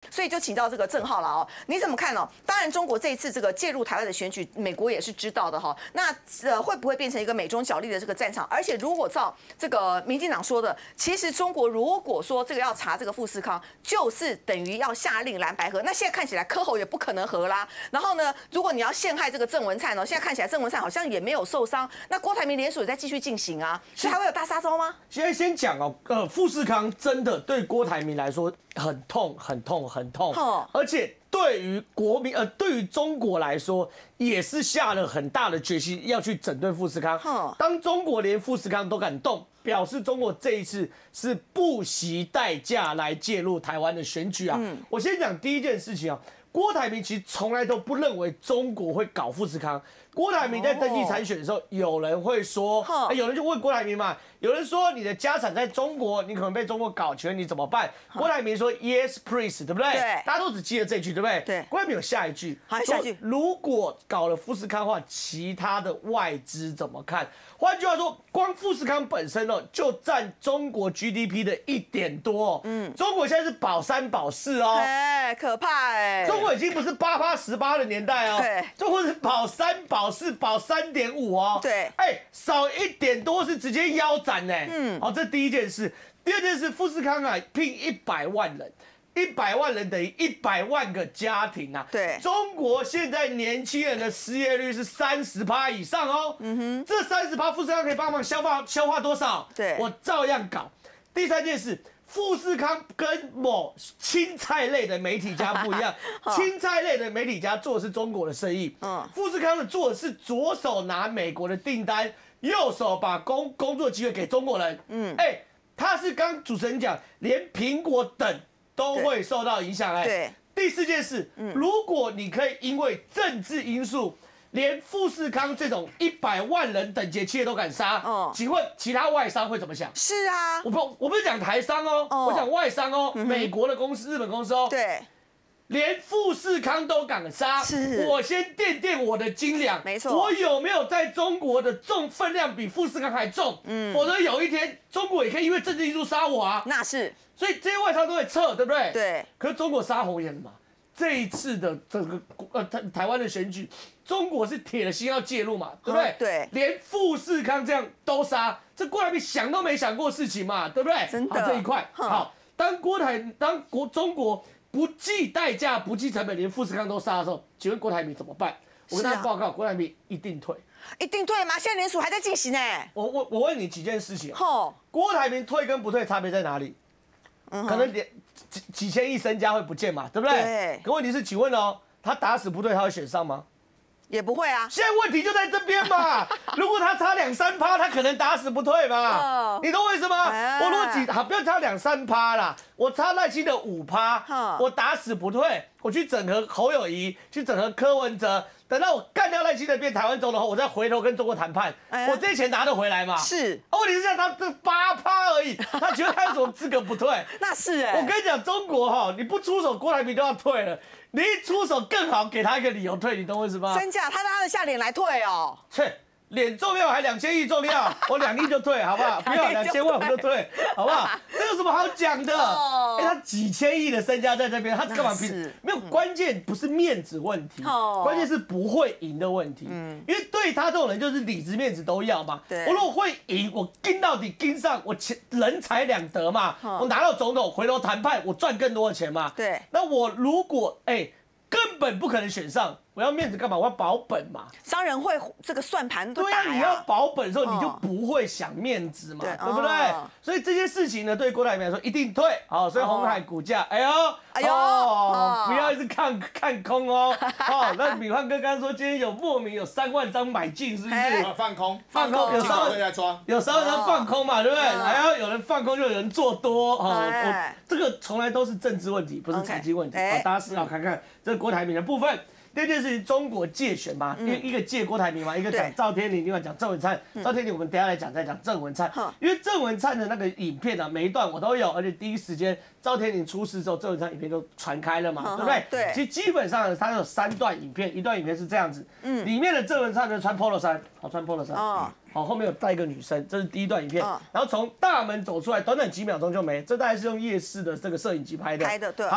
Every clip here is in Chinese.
所以就请教这个郑浩了哦，你怎么看哦？当然，中国这一次这个介入台湾的选举，美国也是知道的哈。那会不会变成一个美中角力的这个战场？而且如果照这个民进党说的，其实中国如果说这个要查这个富士康，就是等于要下令蓝白合。那现在看起来柯侯也不可能合啦。然后呢，如果你要陷害这个郑文灿呢，现在看起来郑文灿好像也没有受伤。那郭台铭联署也在继续进行啊，所以还会有大杀招吗？ 现在先讲哦，富士康真的对郭台铭来说很痛，很痛，很痛，而且对于对于中国来说，也是下了很大的决心要去整顿富士康。当中国连富士康都敢动，表示中国这一次是不惜代价来介入台湾的选举啊。我先讲第一件事情啊，郭台铭其实从来都不认为中国会搞富士康。郭台铭在登记参选的时候，有人会说，有人就问郭台铭嘛，有人说你的家产在中国，你可能被中国搞权，你怎么办？郭台铭说 Yes, please， 对不对？ 对， 大家都只记得这句，对不对？ 对。 郭台铭有下一句， 下一句， 如果搞了富士康的话，其他的外资怎么看？换句话说，光富士康本身哦，就占中国 GDP 的1点多。中国现在是保3保4哦， 可怕哎。 中国已经不是8%、18%的年代哦， 对， 中国是保3保4保3.5哦， 对， 少1点多是直接腰斩呢。好，这第一件事。第二件事，富士康啊，聘100万人。100万人等于100万个家庭啊！ 对， 中国现在年轻人的失业率是30%以上哦。这30%富士康可以帮忙消化多少？ 对， 我照样搞。第三件事，富士康跟某青菜类的媒体家不一样，青菜类的媒体家做的是中国的生意，富士康的做的是左手拿美国的订单，右手把工作机会给中国人。他是刚主持人讲，连苹果等都会受到影响。 对。 第四件事，如果你可以因为政治因素，连富士康这种100万人等级的企业都敢杀，请问其他外商会怎么想？ 是啊， 我不是讲台商哦，我讲外商哦，美国的公司、日本公司哦。 对。 连富士康都敢杀，我先垫我的斤两， 没错， 我有没有在中国的分量比富士康还重？否则有一天中国也可以因为政治因素杀我啊。 那是， 所以这些外商都会撤，对不对？ 对。 可是中国杀红眼了嘛？这一次的这个台湾的选举，中国是铁了心要介入嘛，对不对？ 对。 连富士康这样都杀，这郭台铭想都没想过事情嘛，对不对？ 真的。 这一块好，当中国不计代价、不计成本，连富士康都杀的时候，请问郭台铭怎么办？我跟大家报告，郭台铭一定退。 一定退吗？现在联署还在进行呢。 我问你几件事情。郭台铭退跟不退差别在哪里？可能几千亿身家会不见嘛，对不对？ 对。 可问题是，请问哦，他打死不退，他会选上吗？ 也不会啊。 现在问题就在这边嘛。如果他差2-3%，他可能打死不退嘛。你懂我意思吗？我如果不要差2-3%啦，我差赖清德5%，我打死不退，我去整合侯友宜，去整合柯文哲，等到我干掉赖清德变台湾总统后，我再回头跟中国谈判，我这些钱拿得回来嘛？ 是。 问题是像他这8%而已，他觉得他有什么资格不退？ 那是我跟你讲，中国哈，你不出手，郭台铭都要退了。你一出手更好，给他一个理由退，你懂我意思吗？ 真假？他拉得下脸来退哦？ 切，脸重要还2000亿重要？我2亿就退，好不好？不要2000万我就退，好不好？这有什么好讲的？他几千亿的身家在这边，他干嘛拼？没有，关键不是面子问题，关键是不会赢的问题。因为对他这种人，就是里子面子都要嘛。我如果会赢，我跟到底跟上，我人财两得嘛。我拿到总统，回头谈判，我赚更多的钱嘛。 对。 那我如果根本不可能选上，我要面子干嘛？我要保本嘛。 商人会这个算盘都打呀。 对啊，你要保本的时候，你就不会想面子嘛，对不对？所以这些事情呢，对郭台铭来说一定退。好，所以鸿海股价，不要一直看空哦。那米饭哥刚刚说今天莫名有3万张买进，是不是？ 放空， 有时候人放空嘛，对不对？有人放空就有人做多。这个从来都是政治问题，不是财经问题。大家思考看看这个郭台铭的部分。第二件事情，中国借选嘛，一个借郭台铭嘛，一个讲赵天麟，另外讲郑文灿。赵天麟我们等一下来讲，再讲郑文灿。因为郑文灿的那个影片啊，每一段我都有，而且第一时间赵天麟出事之后，郑文灿影片都传开了嘛，对不对？ 对。 其实基本上它有3段影片，一段影片是这样子，里面的郑文灿呢穿 polo 衫，穿 polo 衫，好，后面有带一个女生，这是第一段影片。然后从大门走出来，短短几秒钟就没，这大概是用夜视的这个摄影机拍的。 对。 好。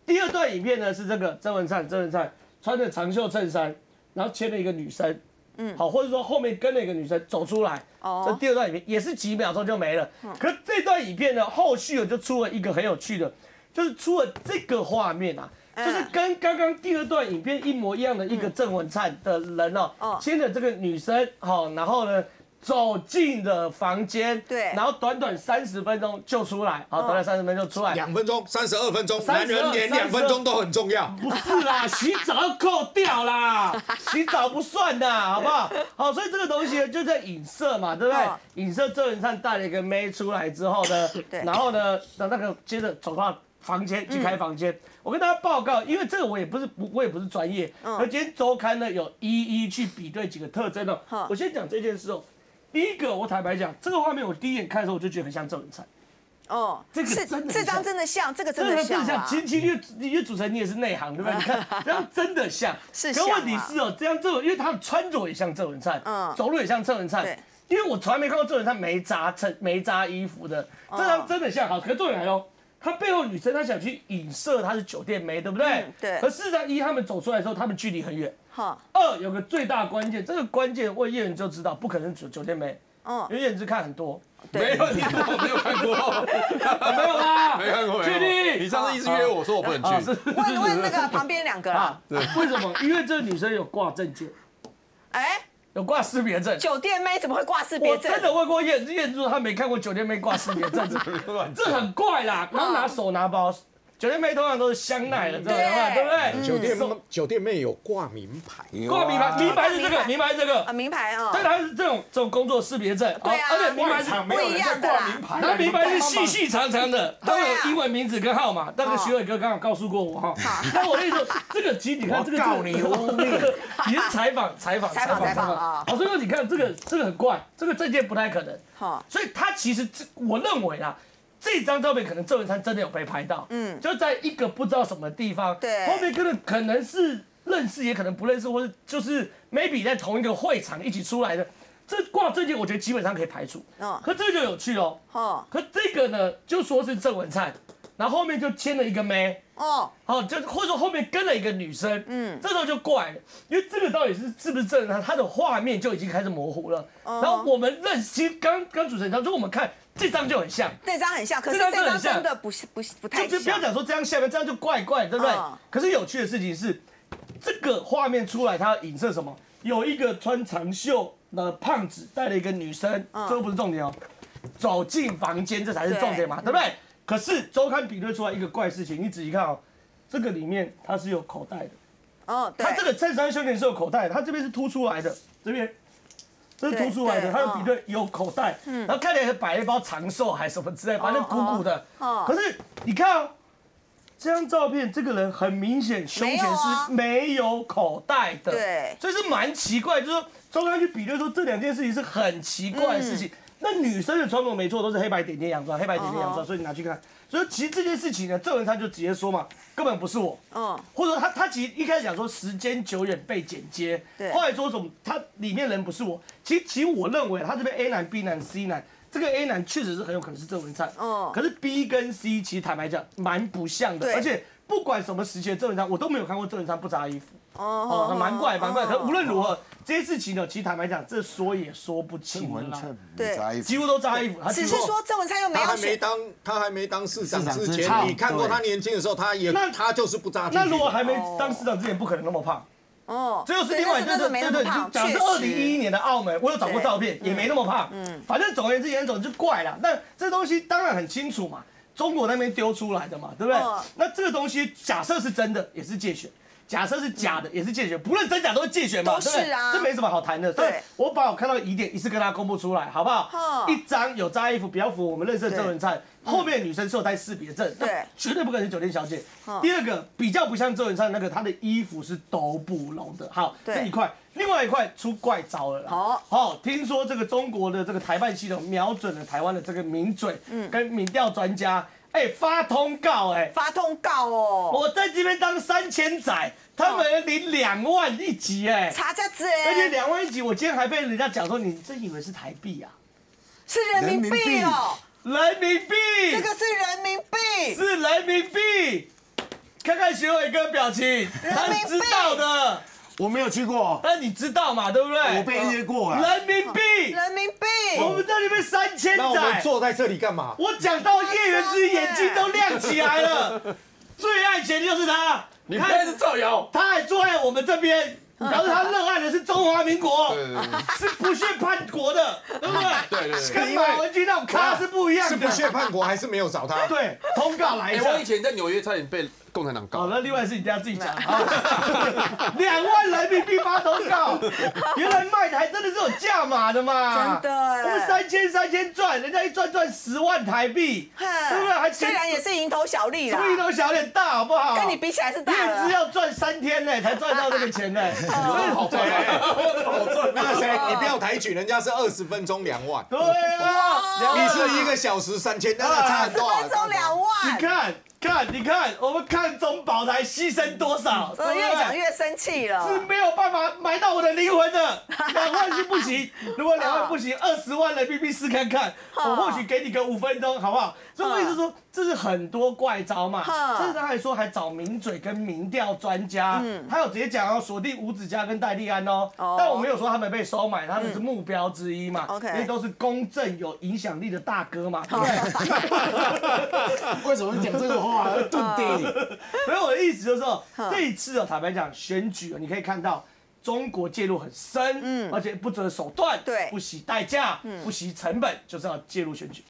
第二段影片呢是这个郑文灿穿着长袖衬衫，然后牵了一个女生，好，或者说后面跟了一个女生走出来，这第二段影片也是几秒钟就没了。可是这段影片呢，后续就出了一个很有趣的，就是出了这个画面啊。就是跟刚刚第二段影片一模一样的一个郑文灿的人哦，牵着这个女生，好，然后呢走进了房间， 对， 然后短短30分钟就出来，好，短短30分钟出来 ，2分钟32分钟，男人连2分钟都很重要。 不是啦，洗澡要扣掉啦，洗澡不算的，好不好？好，所以这个东西呢就在影射嘛，对不对？影射郑文灿带了一个妹出来之后呢，然后呢，那个接着走到房间去开房间，我跟大家报告，因为这个我也不是专业，而今天周刊呢有一一去比对几个特征哦。我先讲这件事哦。第一个，我坦白讲，这个画面我第一眼看的时候我就觉得很像郑文灿。哦，这个真的， 这张真的像，这个真的像。 其实因为主持人你也是内行，对不对？你看这样真的像。 是像。 可问题是哦，这样因为他穿着也像郑文灿，走路也像郑文灿。对。因为我从来没看过郑文灿没扎衣服的，这张真的像。好，可是重点来喽。他背后女生，她想去影射她是酒店妹，对不对？ 对。 可事实上，他们走出来的时候，他们距离很远。2有个最大关键，这个关键问叶人就知道，不可能酒店妹。因为叶人是看很多。 没有，你我没有看过。 没有啦。 没看过。 确定？ 你上次一直约我说我不能去。 问那个旁边2个啦。 对。为什么？因为这个女生有挂证件。哎。有挂识别证， 酒店妹怎么会挂识别证？ 我真的问过燕珠，他没看过酒店妹挂识别证，这很怪啦。然后拿手拿包，酒店妹通常都是香奈的，对不对？酒店妹有挂名牌， 名牌是这个，名牌是这个名牌啊， 但它是这种工作识别证， 对啊， 而且名牌是不一样的啦， 它名牌是细长的，它有英文名字跟号码。那个徐伟哥刚好告诉过我哈，那我跟你说，这个其实你看这个告你污蔑， 你是采访啊，所以说你看这个很怪，这个证件不太可能，所以他其实我认为啦。这张照片可能郑文灿真的有被拍到，就在一个不知道什么地方， 对， 后面可能是认识，也可能不认识，或者就是 maybe 在同一个会场一起出来的，这挂证件我觉得基本上可以排除，可这个就有趣喽，可这个呢就说是郑文灿，然后后面就牵了一个妹，就或者说后面跟了一个女生，这时候就怪了，因为这个到底是不是郑文灿，他的画面就已经开始模糊了，然后我们其实刚主持人讲，如果我们看。这张就很像， 那张很像，可是这张真的不太像。 就不要讲说这样像，这样就怪怪，对不对？可是有趣的事情是，这个画面出来，它影射什么？有一个穿长袖的胖子带了一个女生，这个不是重点哦，走进房间，这才是重点嘛，对不对？可是周刊比对出来一个怪事情，你仔细看哦，这个里面它是有口袋的，它这个衬衫胸前是有口袋的，它这边是凸出来的，这边。这是凸出来的，它有比对有口袋，然后看起来摆了一包长寿还是什么之类，反正鼓鼓的。可是你看哦，这张照片，这个人很明显胸前是没有口袋的， 对， 所以是蛮奇怪。就是说，周刊去比对说这2件事情是很奇怪的事情。那女生的穿着没错，都是黑白点点洋装，所以你拿去看。所以其实这件事情呢，郑文灿就直接说嘛，根本不是我，或者说他其实一开始讲说时间久远被剪接，后来说什么他里面人不是我，其实我认为他这边 A 男、B 男、C 男，这个 A 男确实是很有可能是郑文灿，可是 B 跟 C 其实坦白讲蛮不像的，而且不管什么时期的郑文灿，我都没有看过郑文灿不扎衣服。蛮怪。可无论如何，这些事情呢，其实坦白讲，这说也说不清了。 对， 几乎都扎衣服。 只是说郑文灿又没有他还没当市长之前，你看过他年轻的时候，他就是不扎。 那如果还没当市长之前，不可能那么胖。这又是另外就是对，讲是2011年的澳门，我有找过照片，也没那么胖。反正总而言之，严总就怪了。那这东西当然很清楚嘛，中国那边丢出来的嘛，对不对？那这个东西假设是真的，也是借选。假设是假的，也是借选，不论真假都是借选嘛， 对不对？ 这没什么好谈的。所以我把我看到的疑点一次跟大家公布出来，好不好？一张有扎衣服，比较符合我们认识的郑文灿，后面女生是有带识别证，对，绝对不可能是酒店小姐。第二个比较不像郑文灿那个，她的衣服是都不拢的。好，这一块，另外一块出怪招了啦。好，听说这个中国的这个台办系统瞄准了台湾的这个名嘴跟民调专家。发通告发通告哦！ 我在这边当3000仔，他们领2万一集差价子而且2万一集，我今天还被人家讲说，你真以为是台币啊？ 是人民币哦， 人民币， 这个是人民币， 是人民币。 看看学伟哥表情，他知道的。 我没有去过， 但你知道嘛，对不对？ 我被约过了。 人民币， 人民币， 我们在那边3000 那我们载。 坐在这里干嘛？ 我讲到叶元之眼睛都亮起来了，最爱钱就是他。 你不要是造谣， 他还坐在我们这边。表示他热爱的是中华民国，是不屑叛国的，对不对？ 对， 跟马文君那种咖是不一样的。 是不屑叛国还是没有找他？ 对，通告来一下。 我以前在纽约差点被共产党告。 好，那另外是你等下自己讲。2万人民币发通告，原来卖台真的是有价码的嘛？ 真的。 我们3000赚，人家一赚10万台币，对不对？还虽然也是蝇头小利啦， 蝇头小利大好不好？ 跟你比起来是大了。 叶只要赚3天呢，才赚到这个钱呢。 好赚，好赚。 那个谁，你不要抬举，人家是20分钟2万。 对啊， 你是1个小时3000，那个差很多。 20分钟2万。 你看，我们看中保台牺牲多少？ 真的越讲越生气了。 是没有办法买到我的灵魂的，2万是不行。如果2万不行，20万人民币试看看，我或许给你个5分钟，好不好？所以我意思说，这是很多怪招嘛。甚至他还说还找名嘴跟民调专家，他有直接讲要锁定吴子嘉跟戴立安哦。但我没有说他们被收买，他们是目标之一嘛。因为都是公正有影响力的大哥嘛。 为什么讲这个话？对对， 所以我的意思就是说，这一次哦，坦白讲，选举你可以看到中国介入很深，而且不择手段， 对， 不惜代价，不惜成本，就是要介入选举。